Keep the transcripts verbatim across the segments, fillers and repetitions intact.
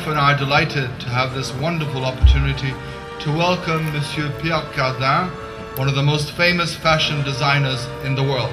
and I are delighted to have this wonderful opportunity to welcome Monsieur Pierre Cardin, one of the most famous fashion designers in the world.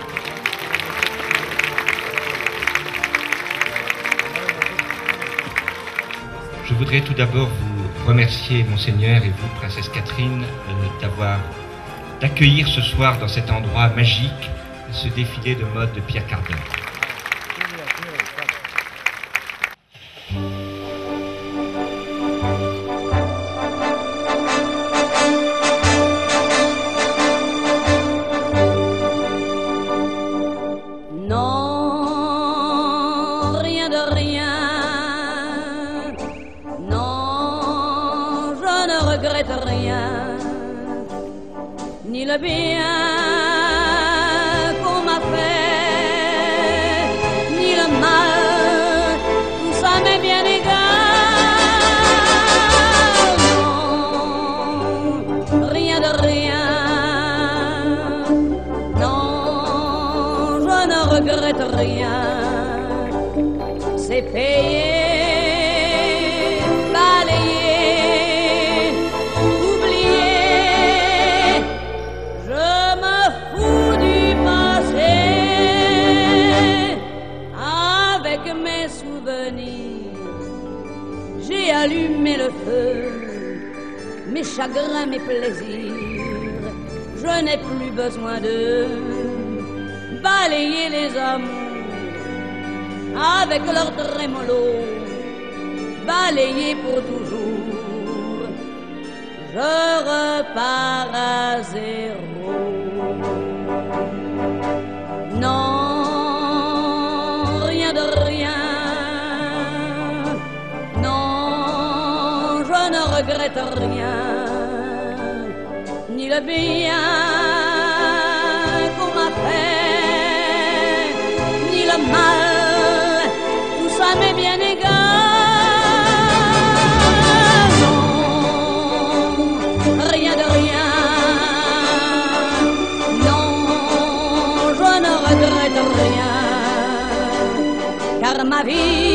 Je voudrais tout d'abord vous remercier, Monseigneur, et vous, Princesse Catherine, euh, d'avoir d'accueillir ce soir dans cet endroit magique ce défilé de mode de Pierre Cardin. Non, rien de rien. Non, je ne regrette rien. Ni le bien qu'on m'a fait, ni le mal, tout ça m'est bien égal. Non, rien de rien. Non, je ne regrette rien. C'est payé, balayé, oublié. Je me fous du passé. Avec mes souvenirs, j'ai allumé le feu. Mes chagrins, mes plaisirs, je n'ai plus besoin de balayer les amours avec leur trémolo, balayer pour toujours. Je repars à zéro. Non, rien de rien. Non, je ne regrette rien. Ni le bien qu'on m'a fait, ni le mal, tout ça m'est bien égal. Non, rien de rien. Non, je ne regrette rien, car ma vie